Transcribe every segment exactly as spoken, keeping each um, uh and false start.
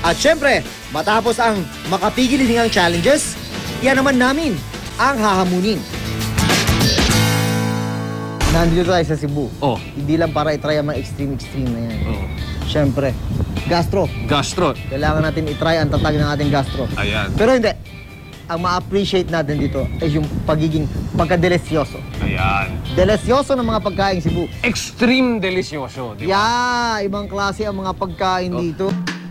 At syempre, matapos ang makapigil hiningang challenges, yan naman namin ang hahamunin. Nandito tayo sa Cebu. Oh. Hindi lang para itry ang mga extreme-extreme na yan. Oh. Syempre, gastro. Gastro. Kailangan natin itry ang tatag ng ating gastro. Ayan. Pero hindi. Ang ma-appreciate natin dito ay yung pagiging pagka-delisyoso. Ayan. Delisyoso ng mga pagkain Cebu. Extreme delisyoso, di ba? Yeah, ibang klase ang mga pagkain oh. dito.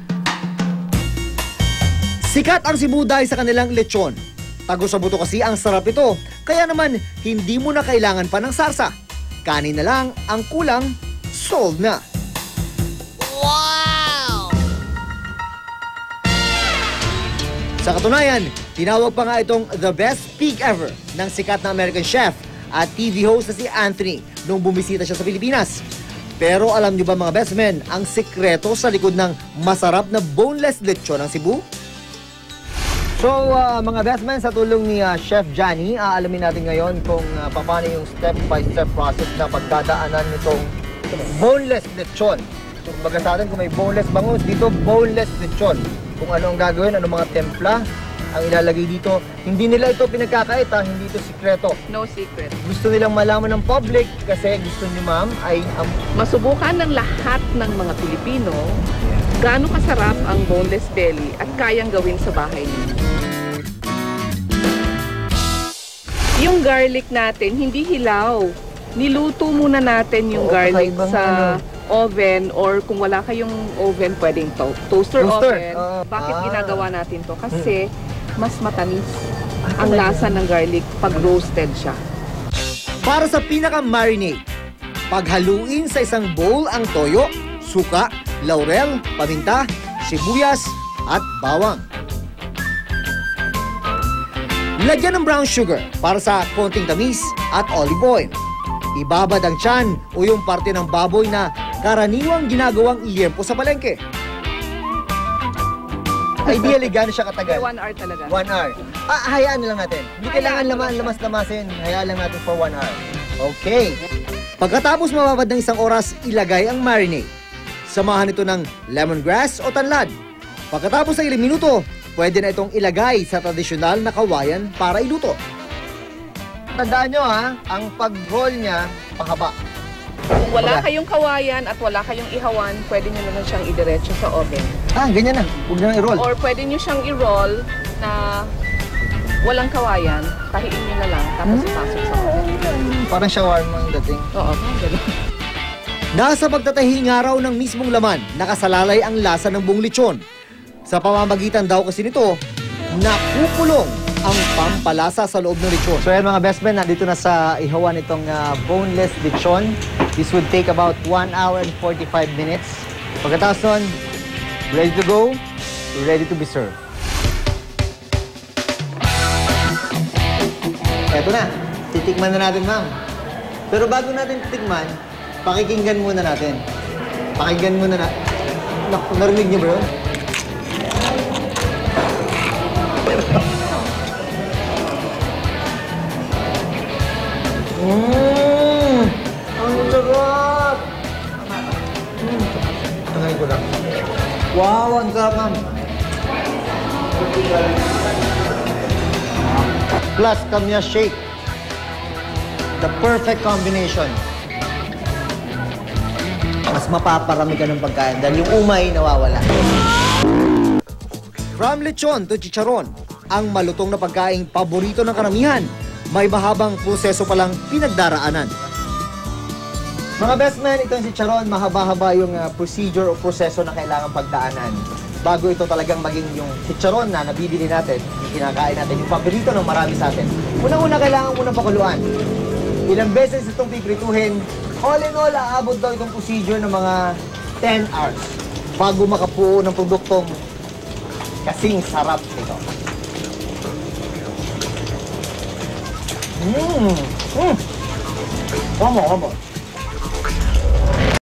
Sikat ang Cebu dahil sa kanilang lechon. Tago sa buto kasi ang sarap ito. Kaya naman, hindi mo na kailangan pa ng sarsa. Kanin na lang ang kulang, sold na. Wow! Sa katunayan, tinawag pa nga itong the best pig ever ng sikat na American chef at T V host na si Anthony nung bumisita siya sa Pilipinas. Pero alam niyo ba mga best men, ang sikreto sa likod ng masarap na boneless lechon ng Cebu? So uh, mga best men, sa tulong ni uh, Chef Johnny, aalamin natin ngayon kung uh, paano yung step-by-step process na pagdadaanan nitong boneless lechon. So kumbaga sa atin, kung may boneless bangus, dito boneless lechon. Kung ano ang gagawin, ano mga templa ang ilalagay dito. Hindi nila ito pinagkakait, ha? Hindi ito sikreto. No secret. Gusto nilang malaman ng public kasi gusto ni ma'am ay um, masubukan ng lahat ng mga Pilipino gaano kasarap ang boneless belly at kayang gawin sa bahay ninyo. Yung garlic natin, hindi hilaw. Niluto muna natin yung Oo, garlic sa ano. oven or kung wala kayong oven, pwedeng to toaster, Toaster. oven. Uh, Bakit ah. ginagawa natin to? Kasi mas matamis ang lasa ng garlic pag roasted siya. para sa pinaka-marinade, paghaluin sa isang bowl ang toyo, suka, laurel, paminta, sibuyas at bawang. Lagyan ng brown sugar para sa konting tamis at olive oil. Ibabad ang tiyan o yung parte ng baboy na karaniwang ginagawang iyempo sa palengke. Ideally, gano'n siya katagal? One hour talaga. One hour. Ah, hayaan na lang natin. Hindi Hayaan kailangan lang laman, siya. lamas-lamasin. Hayaan lang natin for one hour. Okay. Pagkatapos mababad ng isang oras, ilagay ang marinade. Samahan ito ng lemongrass o tanlad. Pagkatapos ng ilang minuto, pwede na itong ilagay sa tradisyonal na kawayan para iluto. Tandaan nyo ha, ang pag-roll niya, pahaba. Kung wala Wala. kayong kawayan at wala kayong ihawan, pwede nyo naman siyang idiretso sa oven. Ah, ganyan na. Huwag na i-roll. Or pwede nyo siyang i-roll na walang kawayan, tahiin nyo na lang, tapos Hmm. ipasok sa oven. Parang shawarma ang dating. Oo, gano'n. Nasa pagtatahi nga raw ng mismong laman, nakasalalay ang lasa ng buong lechon. Sa pamamagitan daw kasi nito, nakukulong ang pampalasa sa loob ng lechon. So yan mga best men, nandito na sa ihawan itong uh, boneless lechon. This would take about one hour and forty-five minutes. Pagkatapos nun, ready to go, ready to be served. Eto na, titikman na natin ma'am. Pero bago natin titikman, pakikinggan muna natin. Pakinggan muna na. Naku, narinig niyo ba yun? Mmm! Ang sarap! Mm. Tangay ko lang. Wow, ang sarap ma'am. Plus, kamya shake. The perfect combination. Mas mapaparami ka ng pagkain dahil yung umay nawawala. From lechon to chicharon, ang malutong na pagkaing paborito ng karamihan, may mahabang proseso palang pinagdaraanan. Mga best men, ito yung chicharon, mahaba-haba yung uh, procedure o proseso na kailangan pagdaanan. Bago ito talagang maging yung chicharon na nabibili natin, yung kinakain natin, yung paborito ng marami sa atin. Unang-una kailangan munang pakuluan. Ilang beses itong piprituhin, all in all, aabot daw itong procedure ng mga ten hours bago makapuo ng produktong kasing sarap ito. Mmm! Mmm! Come on, come on.